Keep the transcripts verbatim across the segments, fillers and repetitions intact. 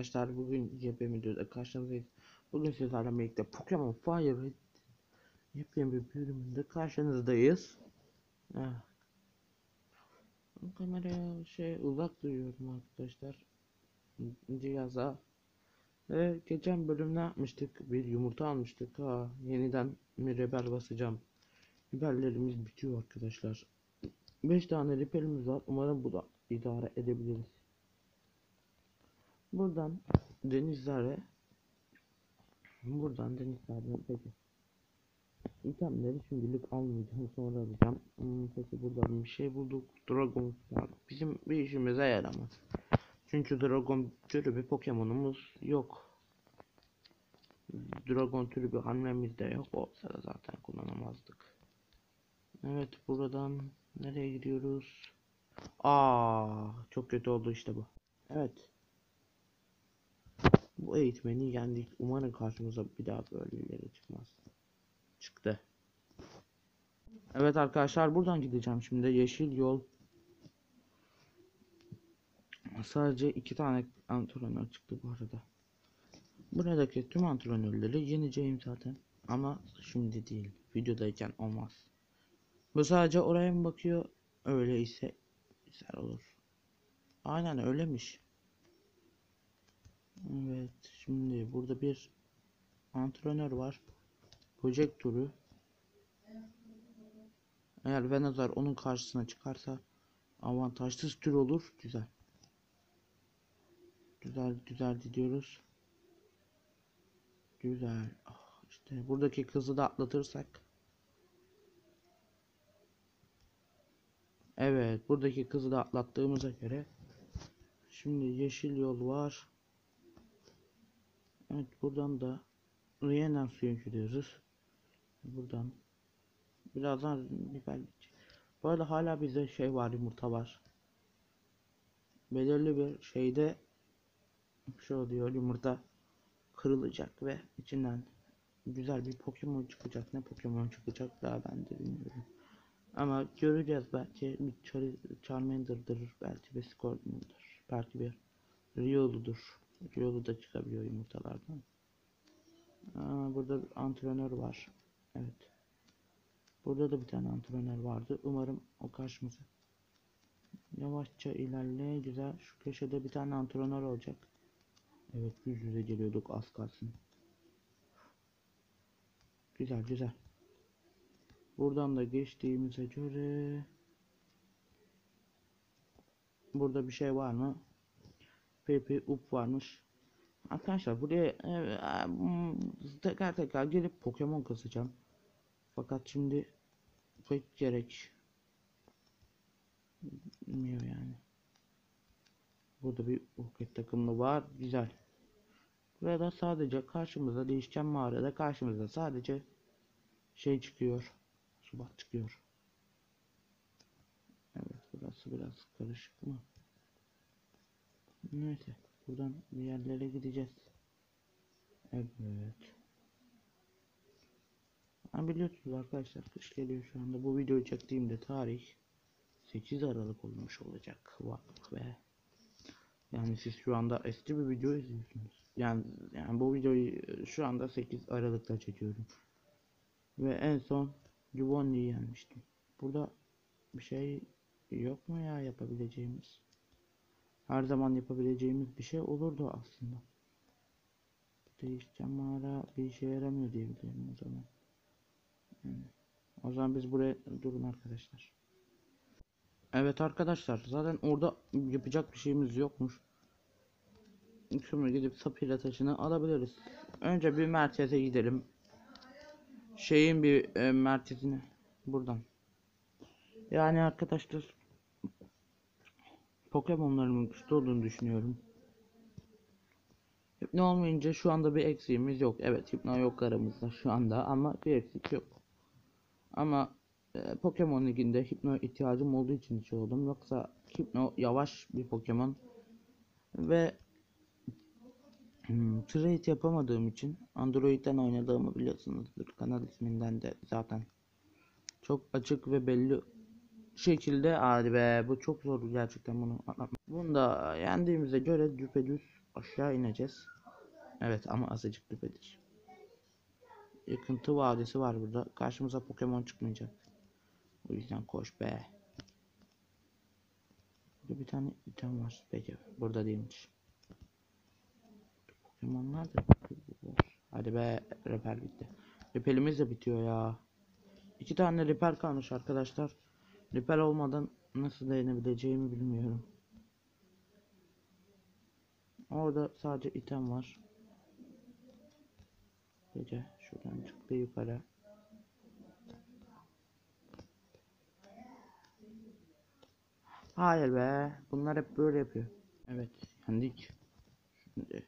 arkadaşlar, bugün yepyeni videoda karşınızdayız. Bugün sizlerle birlikte Pokemon Fire Red yepyeni bir bölümünde karşınızdayız. Ah. Kameraya şey uzak duyuyorum arkadaşlar. Cihaza. Ve geçen bölüm ne yapmıştık? Bir yumurta almıştık. Ha, yeniden Mirabel basacağım. Biberlerimiz bitiyor arkadaşlar. beş tane ripelimiz var. Umarım bu da idare edebiliriz. Buradan denizlere Buradan denizlerden peki. İtemleri şimdilik almayacağım, sonra alacağım. Hmm, peki buradan bir şey bulduk. Dragon var. Bizim bir işimize yaramaz. Çünkü Dragon türü bir Pokemon'umuz yok. Dragon türü bir hamlemiz de yok. Olsa da zaten kullanamazdık. Evet, buradan nereye gidiyoruz? Aa, çok kötü oldu işte bu. Evet. Bu eğitmeni yendik. Umarım karşımıza bir daha böyleleri çıkmaz. Çıktı. Evet arkadaşlar, buradan gideceğim şimdi. Yeşil yol. Sadece iki tane antrenör çıktı bu arada. Buradaki tüm antrenörleri yeneceğim zaten. Ama şimdi değil. Videodayken olmaz. Bu sadece oraya mı bakıyor? Öyleyse güzel olur. Aynen öylemiş. Evet, şimdi burada bir antrenör var. Böcek turu. Eğer Venazar onun karşısına çıkarsa avantajsız tür olur. Güzel. Güzel güzel gidiyoruz. Güzel. Oh, işte buradaki kızı da atlatırsak. Evet, buradaki kızı da atlattığımıza göre şimdi yeşil yol var. Evet, buradan da yeniden suya gidiyoruz. Buradan birazdan biber. Bu arada hala bizde şey var, yumurta var. Belirli bir şeyde şey oluyor, yumurta kırılacak ve içinden güzel bir Pokemon çıkacak. Ne Pokemon çıkacak daha ben de bilmiyorum. Ama göreceğiz, belki bir Char Charmander'dır, belki bir Scorpion'dur, belki bir Riolu'dur. Riolu da çıkabiliyor yumurtalardan. Aa, burada bir antrenör var. Evet. Burada da bir tane antrenör vardı. Umarım o karşımıza. Yavaşça ilerle. Güzel. Şu köşede bir tane antrenör olacak. Evet, yüz yüze geliyorduk az kalsın. Güzel güzel. Buradan da geçtiğimize göre burada bir şey var mı? Pepe up varmış. Arkadaşlar buraya e, tekrar tekrar gelip Pokemon kasacağım. Fakat şimdi pek gerek bilmiyor yani. Burada bir roket takımlı var. Güzel. Burada sadece karşımıza değişken mağarada karşımıza sadece şey çıkıyor. Subat çıkıyor. Evet, burası biraz karışık mı? Neyse. Buradan bir yerlere gideceğiz. Evet. Ha, biliyorsunuz arkadaşlar, kış geliyor şu anda. Bu videoyu çektiğimde tarih sekiz Aralık olmuş olacak. Vak be. Yani siz şu anda eski bir video izliyorsunuz. Yani yani bu videoyu şu anda sekiz Aralık'ta çekiyorum. Ve en son Giovanni'yi yenmiştim. Burada bir şey yok mu ya yapabileceğimiz? Her zaman yapabileceğimiz bir şey olurdu aslında. Değişken mağara bir işe yaramıyor diyebilirim o zaman. Yani, o zaman biz buraya durun arkadaşlar. Evet arkadaşlar, zaten orada yapacak bir şeyimiz yokmuş. Şimdi gidip Sapira taşını alabiliriz. Önce bir merkeze gidelim. Şeyin bir e, merkezine buradan. Yani arkadaşlar, Pokemon'larımın güçlü olduğunu düşünüyorum. Hipno olmayınca şu anda bir eksiğimiz yok. Evet, Hipno yok aramızda şu anda ama bir eksik yok. Ama e, Pokemon liginde Hipno ihtiyacım olduğu için hiç oldum. Yoksa Hipno yavaş bir Pokemon ve hmm, trade yapamadığım için Android'den oynadığımı biliyorsunuzdur. Kanal isminden de zaten çok açık ve belli şekilde. Hadi be, bu çok zor gerçekten bunu anlatmak. Bunu da yendiğimize göre düpedüz Aşağı ineceğiz. Evet ama azıcık dibedir. Yıkıntı vadisi var burada. Karşımıza Pokemon çıkmayacak. O yüzden koş be. Burada bir tane item var. Peki burada değilmiş. Pokemon nerede? Hadi be, reper bitti. Repelimiz de bitiyor ya. İki tane reper kalmış arkadaşlar. Reper olmadan nasıl dayanıbileceğimi bilmiyorum. Orada sadece item var. Gece şuradan çıktı yukarı. Hayır be. Bunlar hep böyle yapıyor. Evet. Yendik. Şimdi.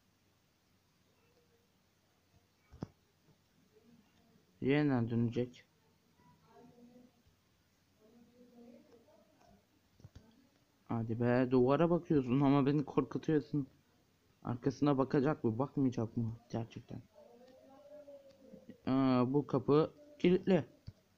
Yeniden dönecek. Hadi be, duvara bakıyorsun ama beni korkutuyorsun. Arkasına bakacak mı, bakmayacak mı gerçekten? Aa, bu kapı kilitli.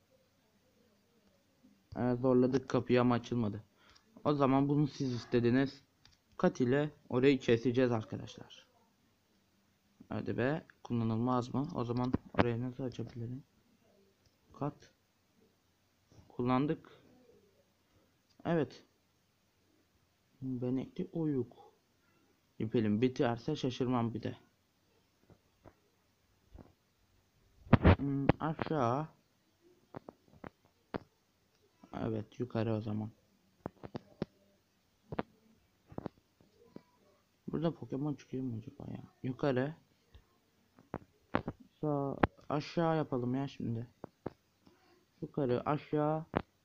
Ee, zorladık kapıyı ama açılmadı. O zaman bunu siz istediniz. Kat ile orayı keseceğiz arkadaşlar. Hadi be, kullanılmaz mı? O zaman orayı nasıl açabilirim? Kat. Kullandık. Evet. Benekli oyuk. İpelim biterse şaşırmam bir de. Hmm, aşağı. Evet, yukarı o zaman. Burada Pokemon çıkıyor mu acaba ya? Yukarı. Sağ aşağı yapalım ya şimdi. Yukarı aşağı.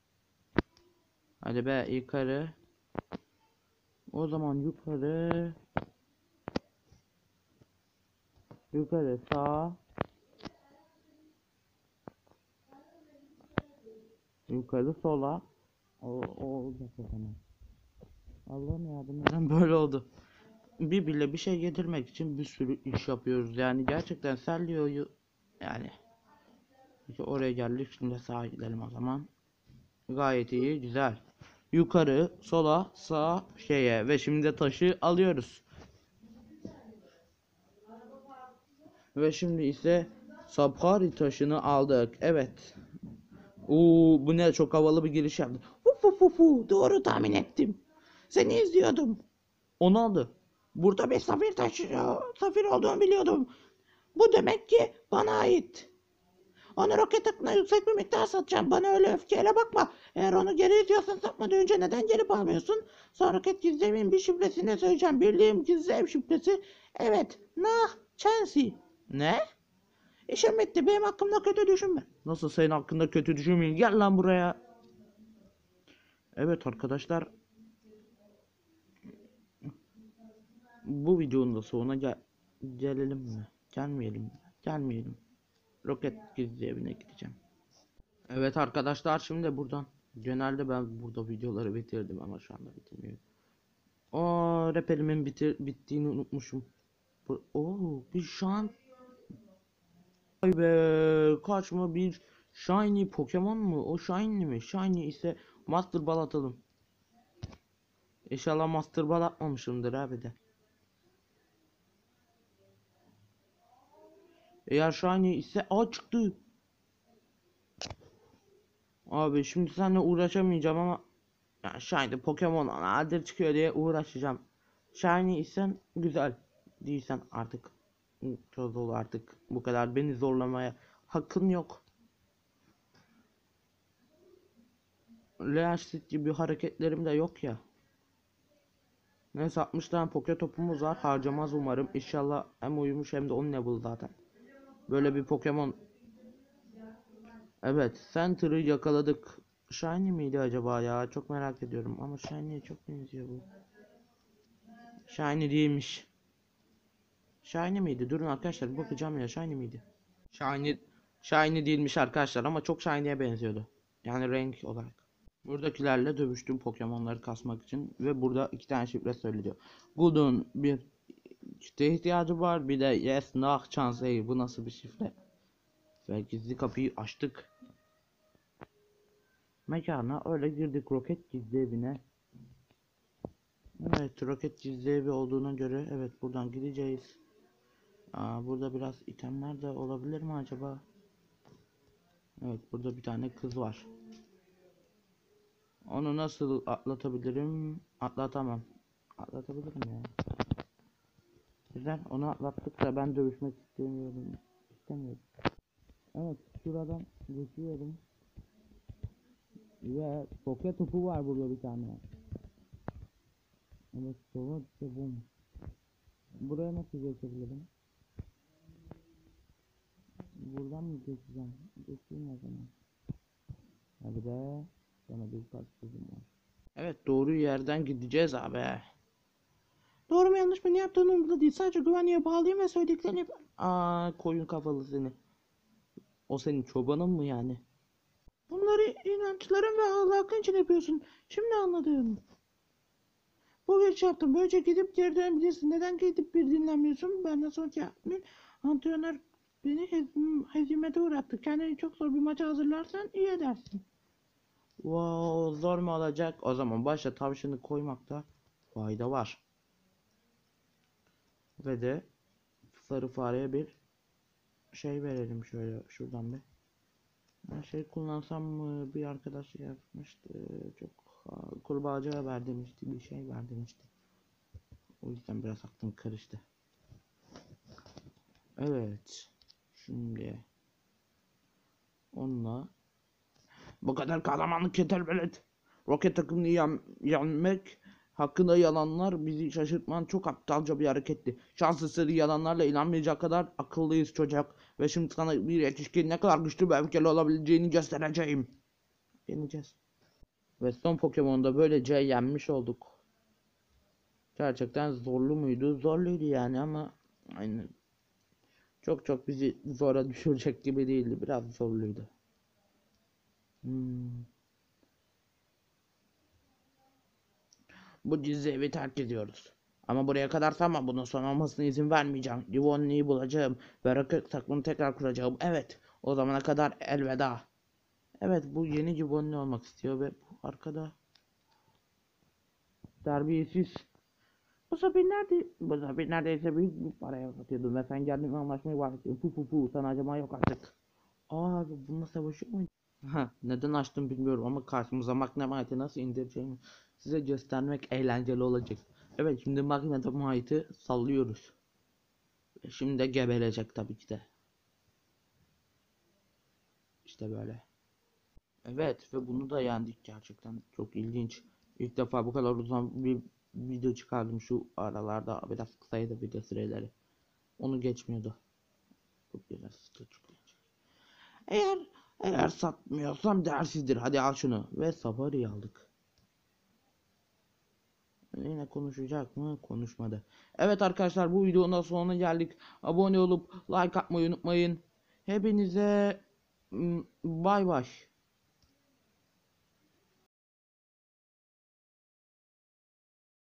Hadi be, yukarı. O zaman yukarı. Yukarı sağ. Yukarı sola. O, o olacak o zaman. Allah'ım ya, bu neden böyle oldu? Bir bile bir şey getirmek için bir sürü iş yapıyoruz yani, gerçekten Sellio'yu yani. İşte oraya geldik, şimdi sağa gidelim o zaman. Gayet iyi, güzel. Yukarı sola sağ şeye ve şimdi de taşı alıyoruz. Ve şimdi ise Sapari taşını aldık. Evet. Oo, bu ne çok havalı bir giriş yaptı. Uf uf uf, uf. Doğru tahmin ettim. Seni izliyordum. Onu aldı. Burada bir safir taşı, safir olduğunu biliyordum. Bu demek ki bana ait. Onu roket akına yüksek bir miktar satacağım. Bana öyle öfkeyle bakma. Eğer onu geri itiyorsan satmadan önce neden gelip almıyorsun? Sonra roket gizli evin bir şifresini söyleyeceğim. Birliğim gizli ev şifresi. Evet. Nah. Chelsea. Ne? İşim bitti. Benim hakkımda kötü düşünme. Nasıl senin hakkında kötü düşünmeyeyim? Gel lan buraya. Evet arkadaşlar. Bu videonun da sonuna gel gelelim mi? Gelmeyelim mi? Gelmeyelim. Roket gizli evine gideceğim. Evet arkadaşlar, şimdi buradan. Genelde ben burada videoları bitirdim ama şu anda bitirmiyorum. Aa, repelimin bitir bittiğini unutmuşum. Bu, oo, bir şan. Vay be, kaçma bir shiny Pokemon mu? O shiny mi? Shiny ise Master Ball atalım. İnşallah Master Ball atmamışımdır abi de. Eğer shiny ise aa, çıktı. Abi şimdi seninle uğraşamayacağım ama yani shiny Pokemon nadir çıkıyor diye uğraşacağım. Shiny isen güzel, değilsen artık çok dolu, artık bu kadar beni zorlamaya hakkın yok. Leash gibi hareketlerim de yok ya. Neyse, altmış tane poke topumuz var, harcamaz umarım. İnşallah hem uyumuş hem de on level zaten. Böyle bir Pokemon. Evet, Center'ı yakaladık. Shiny miydi acaba ya? Çok merak ediyorum ama Shiny'ye çok benziyor bu. Shiny değilmiş. Shiny miydi? Durun arkadaşlar, bakacağım ya, Shiny miydi? Shiny Shiny değilmiş arkadaşlar ama çok Shiny'ye benziyordu. Yani renk olarak. Buradakilerle dövüştüm Pokemon'ları kasmak için ve burada iki tane şifre söylüyor. Good'un bir çifte ihtiyacı var, bir de yes, nah, chance. Bu nasıl bir şifre? Ve gizli kapıyı açtık. Mekana öyle girdik, roket gizli evine. Evet, roket gizli olduğuna göre evet buradan gideceğiz. Aa, burada biraz itemler de olabilir mi acaba? Evet, burada bir tane kız var. Onu nasıl atlatabilirim? Atlatamam. Atlatabilirim ya. Güzel, onu atlattık da ben dövüşmek istemiyorum. İstemiyorum. Evet, şuradan geçiyorum. Ve roket topu var burada bir tane. Evet, sonra işte bum. Buraya nasıl geçebilirim? Buradan mı geçeceğim? Geçeyim o zaman. Hadi be. Sana bir parça sözüm var. Evet, doğru yerden gideceğiz abi. Doğru mu yanlış mı ne yaptığını umurumda değil. Sadece güvenliğe bağlıyım ve söylediklerini yap. Aa, koyun kafalı seni. O senin çobanın mı yani? Bunları inançların ve ahlakın için yapıyorsun. Şimdi anladım. Bu geç yaptım. Böylece gidip geri dönebilirsin. Neden gidip bir dinlenmiyorsun? Benden sonraki yapmayın. Antrenör beni hezim, hezimete uğrattı. Kendini çok zor bir maça hazırlarsan iyi edersin. Wow, zor mu olacak? O zaman başta tavşanı koymakta fayda var. Ve de sarı fareye bir şey verelim şöyle şuradan bir. Ben şey kullansam mı, bir arkadaş şey yapmıştı. Çok kurbağaca ver demişti. Bir şey ver demişti. O yüzden biraz aklım karıştı. Evet. Şimdi onunla bu kadar kahramanlık yeter velet. Roket takımını yan, yenmek hakkında yalanlar bizi şaşırtman çok aptalca bir hareketti. Şans eseri yalanlarla inanmayacak kadar akıllıyız çocuk. Ve şimdi sana bir yetişkin ne kadar güçlü ve öfkeli olabileceğini göstereceğim. Yeneceğiz. Ve son Pokemon'da böylece yenmiş olduk. Gerçekten zorlu muydu? Zorluydu yani ama aynı çok çok bizi zora düşürecek gibi değildi. Biraz zorluydu. Hmm. Bu gizli evi terk ediyoruz. Ama buraya kadar tamam, bunun son olmasına izin vermeyeceğim. Livonlu'yu bulacağım ve roket takımını tekrar kuracağım. Evet, o zamana kadar elveda. Evet, bu yeni Livonlu olmak istiyor ve bu arkada terbiyesiz. Bu sefer nerede? Bu sefer neredeyse büyük bir paraya satıyordum ve sen geldin anlaşmayı bahsettin. Pu pu pu, sana acıma yok artık. Aa, bununla savaşıyor mu? Ha, neden açtım bilmiyorum ama karşımıza Magnemite'i nasıl indireceğimi size göstermek eğlenceli olacak. Evet, şimdi Magnemite'i sallıyoruz. Şimdi de geberecek tabii ki de. İşte böyle. Evet, ve bunu da yendik gerçekten. Çok ilginç. İlk defa bu kadar uzun bir video çıkardım şu aralarda. Biraz kısaydı video süreleri. Onu geçmiyordu. Çok güzel. Çok güzel. Eğer eğer satmıyorsam dersizdir. Hadi al şunu. Ve Safari'yi aldık. Yine konuşacak mı? Konuşmadı. Evet arkadaşlar, bu videonun sonuna geldik. Abone olup like atmayı unutmayın. Hepinize bay bay.